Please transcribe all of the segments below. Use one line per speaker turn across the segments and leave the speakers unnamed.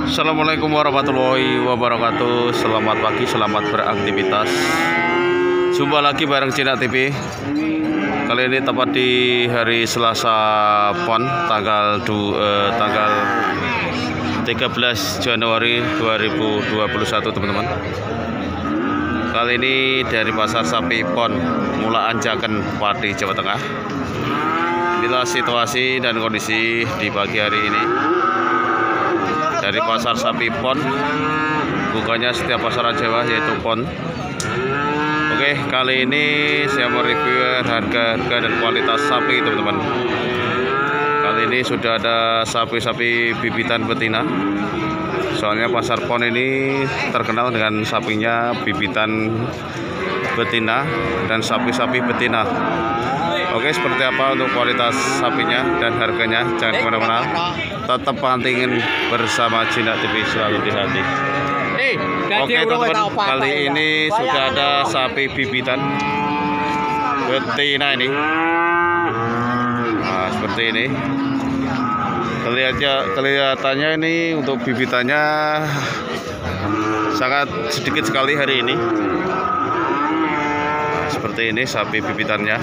Assalamualaikum warahmatullahi wabarakatuh. Selamat pagi, selamat beraktivitas. Jumpa lagi bareng Cina TV. Kali ini tepat di hari Selasa Pon tanggal 13 Januari 2021 teman-teman. Kali ini dari Pasar Sapi Pon Mulaan Jaken Pati, Jawa Tengah. Inilah situasi dan kondisi di pagi hari ini dari Pasar Sapi Pon. Bukannya setiap pasaran Jawa, yaitu Pon. Oke, kali ini saya mau review harga-harga dan kualitas sapi teman-teman. Kali ini sudah ada sapi-sapi bibitan betina. Soalnya pasar Pon ini terkenal dengan sapinya bibitan betina dan sapi-sapi betina. Oke, seperti apa untuk kualitas sapinya dan harganya? Jangan kemana-mana, tetap pantengin bersama Cina TV selalu di hati. Oke teman-teman, kali ini sudah ada sapi bibitan betina ini. Nah, seperti ini. Kelihatannya ini untuk bibitannya sangat sedikit sekali hari ini. Seperti ini sapi bibitannya.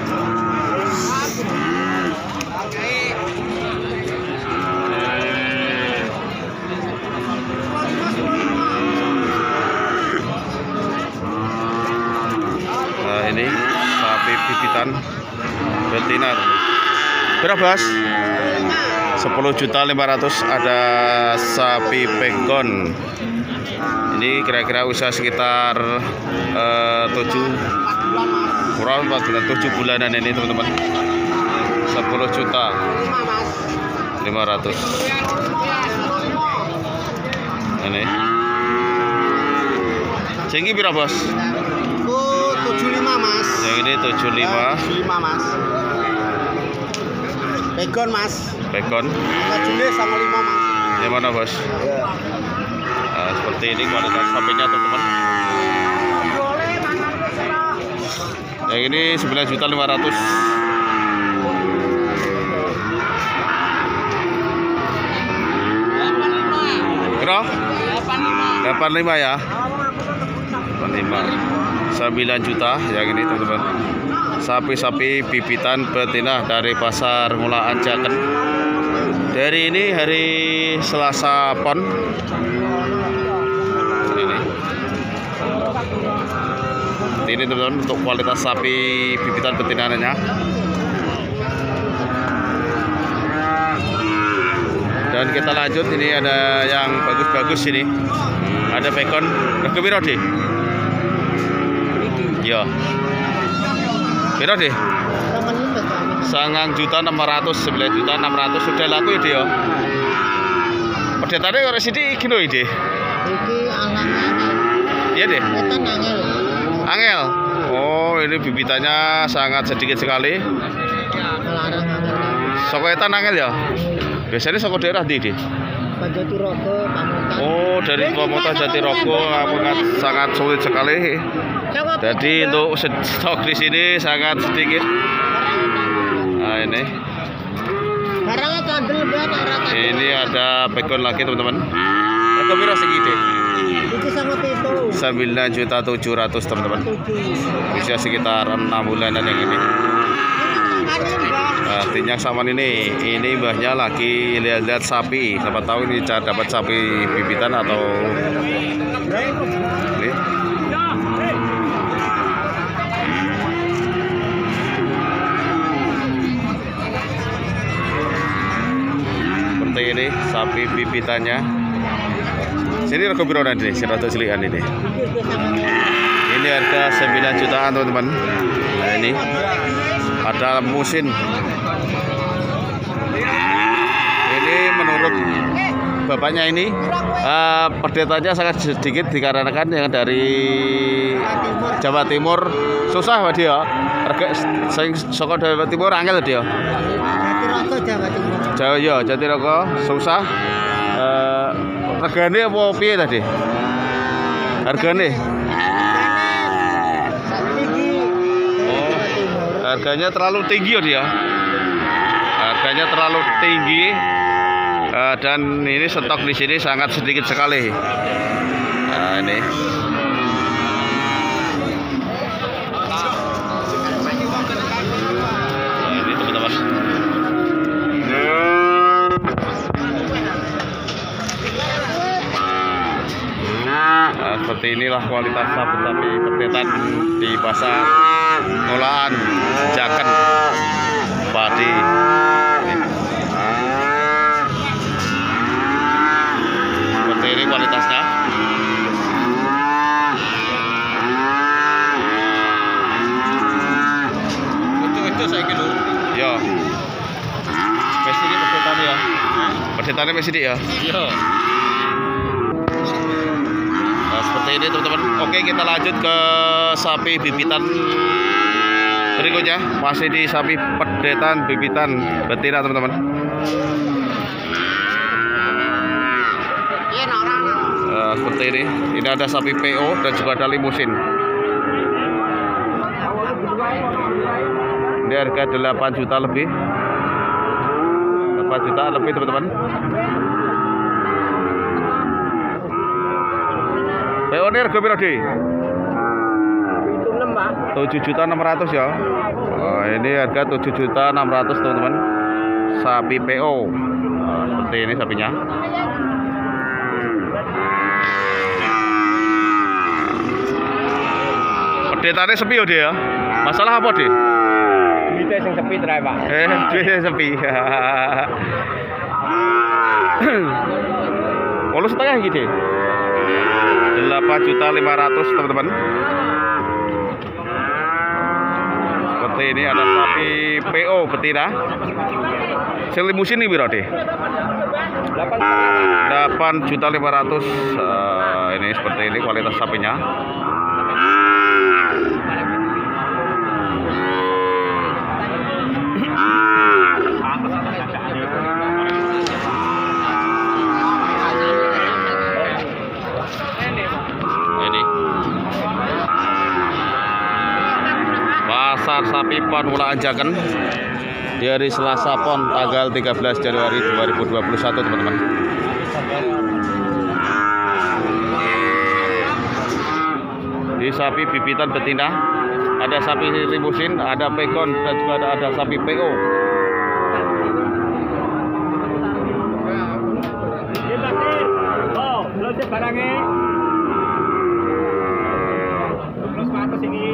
Nah, ini sapi bibitan betina. Berapa, Mas? 10.500.000. Ada sapi pegon. Ini kira-kira usia sekitar 7 bulanan ini teman-teman. 10.500.000 ini. Jengki berapa, Bos?
75, Mas.
Yang ini 75.
75, Mas. Pegon, Mas.
Pegon.
Jule sama 5, Mas.
Yang mana, Bos?
Ya.
Nah, seperti ini kualitas sapinya teman-teman. Yang ini 9.500.000. Berapa? 85 ya. 85. 9 juta yang ini teman-teman. Sapi-sapi bibitan betina dari Pasar Mulaan Jaken. Dari ini hari Selasa Pon. Ini teman-teman untuk kualitas sapi bibitan betinanya. Dan kita lanjut, ini ada yang bagus-bagus ini. Ada pegon. Berapa piro, Dik? Ya. Piro, Dik? 9.600.000, 9.600.000 sudah laku ya, Dik ya. Pedetane ora sithik iki lho, Dik.
Iki angel.
Iya, Dik.
Etan angel.
Angel. Oh, ini bibitannya sangat sedikit sekali.
Larang angel.
Soko etan angel ya? Biasanya soko daerah di Dik.
Jatirogo, Pamutan.
Oh, dari Pamutan Jatirogo, sangat sulit sekali. Jadi untuk stok di sini sangat sedikit. Nah, ini. Ini ada pegon lagi teman-teman. Berapa piro segini?
Iki sama itu.
9.700.000 teman-teman. Bisa sekitar 6 bulanan yang ini. Artinya sama ini mbahnya lagi lihat-lihat sapi. Siapa tahu ini cara dapat sapi bibitan atau ini. Seperti ini sapi bibitannya. Sini rego piro nanti? Sirato cilikan ini. Ini harga 9 jutaan teman-teman. Nah, ini ada musin. Ini menurut bapaknya ini perdetannya sangat sedikit dikarenakan yang dari Jawa Timur susah Pak dia. Harga sing saka Jawa Timur angel dia.
Jatirogo Jawa Timur.
Jawa ya, Jatirogo susah. Regane apa piye tadi? Hargane? Harganya terlalu tinggi ya dia. Harganya terlalu tinggi. Dan ini stok di sini sangat sedikit sekali. Nah, ini. Nah, ini teman-teman. Nah, seperti inilah kualitas sapi-sapi perdetan di pasar Mulaan Jaken Pati. Seperti ini kualitasnya. Itu saya gitu. Ya. Pasti ini perdetan ya. Perdetannya pasti ya. Iya. Seperti ini teman-teman. Oke, kita lanjut ke sapi bibitan berikutnya. Masih di sapi perdetan bibitan betina teman-teman. Seperti ini. Ini ada sapi PO dan juga ada limusin. Ini harga 8 juta lebih. 8 juta lebih teman-teman. Pioneer harga berapa di? 7.600.000 ya. Oh, ini harga 7.600.000 teman-teman. Sapi PO. Seperti ini sapinya. Perdetannya sepi ya dia. Masalah apa deh?
Duitnya yang sepi terai Pak.
Duitnya sepi. 8,5 gitu. 8.500.000 teman-teman. Seperti ini ada sapi PO betina. Sing limusin ini berapa deh? 8.500.000. Ini seperti ini kualitas sapinya. Pasar Sapi Pon Mulaan Jaken di hari Selasa Pon tanggal 13 Januari 2021 teman-teman. Di sapi bibitan betina ada sapi limusin, ada pekon dan juga ada sapi PO.
Oh, belum barangnya. Terus ke sini.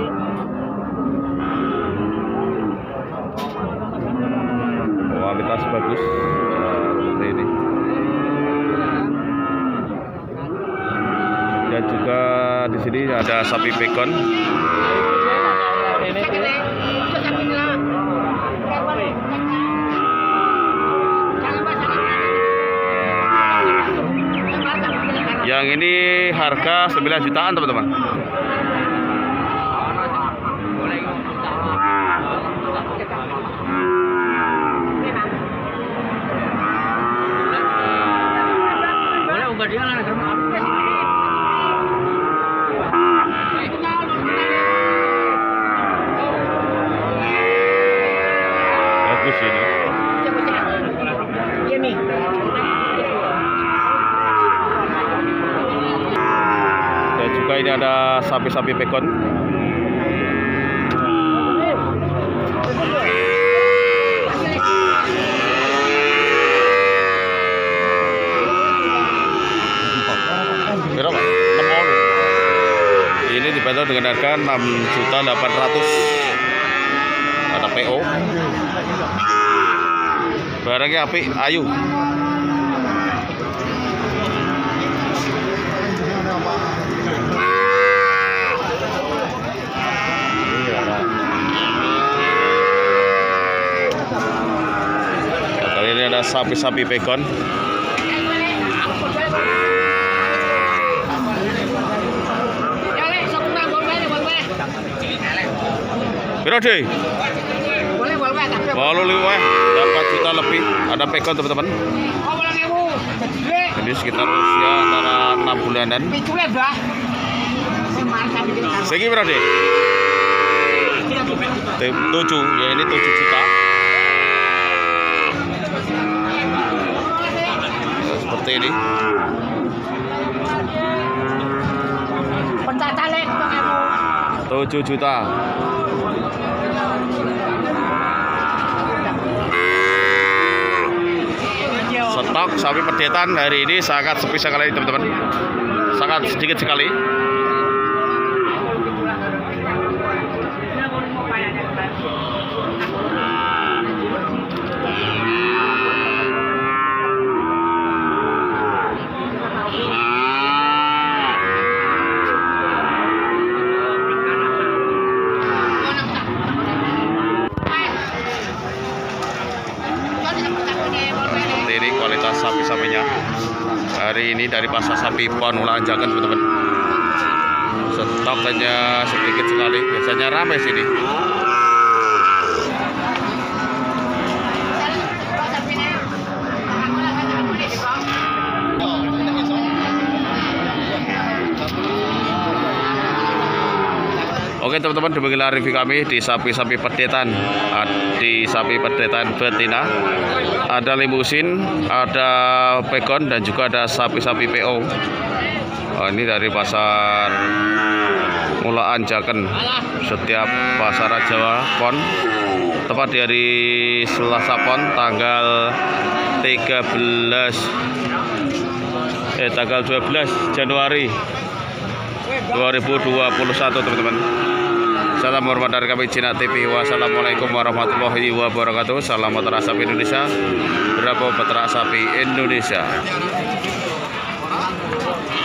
Kualitas bagus seperti ini. Dan juga di sini ada sapi pekon. Yang ini harga 9 jutaan teman-teman. Bagus ini. Dan juga ini ada sapi-sapi pekon. Berapa? 6. Ini dibantu dengan harga 6.800.000. Ada PO. Barangnya apik, ayu. Kali ini ada sapi-sapi pekon. Berapa deh? Boleh 8 juta lebih. Ada pekon teman-teman. Ini sekitar usia antara 6 bulanan. Segi berapa deh? 7, ya ini 7 juta. seperti ini.
Pencacalek
7 juta. Stok sapi pedetan hari ini sangat sepi sekali teman-teman, sangat sedikit sekali. Ini kualitas sapi-sapinya hari ini dari pasar sapi Pon Mulaan Jaken teman-teman. Stok hanya sedikit sekali, biasanya ramai sini. Oke teman-teman, demikianlah review kami di sapi-sapi pedetan. Di sapi pedetan betina ada limusin, ada pegon, dan juga ada sapi-sapi PO. Ini dari pasar Mulaan Jaken, setiap pasar Jawa Pon, tepat di hari Selasa Pon tanggal 12 Januari 2021 teman-teman. Salam hormat dari kami Jinak TV. Wassalamualaikum warahmatullahi wabarakatuh. Salam peternak sapi Indonesia. Berapa peternak sapi Indonesia.